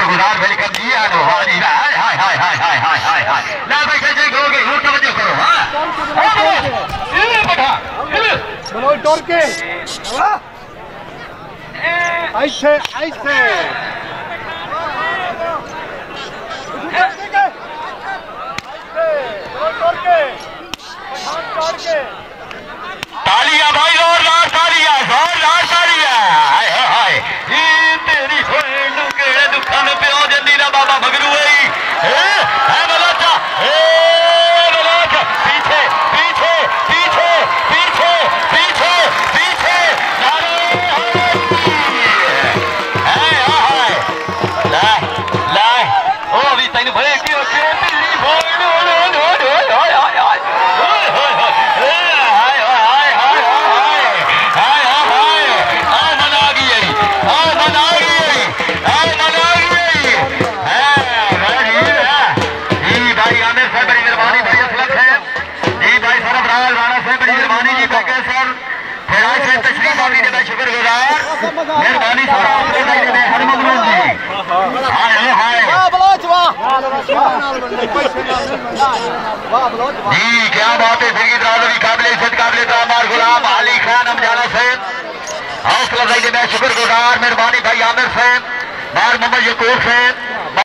शुक्रगुजार वेलकम जी। हाय हाय हाय हाय हाय हाय हाय हाय हाय ना भाई कैसे करोगे वो तवज्जो करो। हां ये बेटा बोलो टोर के ऐसे ऐसे तालियां भाई जोरदार तालियां जोरदार तालियां। हाय हाय ये तेरी होए नु केड़े दुखां नु पिओ जंदी ना बाबा मगरू है बलोचा बलोच पीछे पीछे पीछे पीछे पीछे पीछे हाय हाय ला ला ओ भी तैनू भले की ओके तेरी होए नु शुक्रगुजार मेहरबानी जी क्या बात है। काबिल इज्जत काबिल तमाम गुलाम अली खान अमजाना सैन हौसला शुक्रगुजार मेहरबानी भाई आमिर सैन बार मोहम्मद यकूब सैन।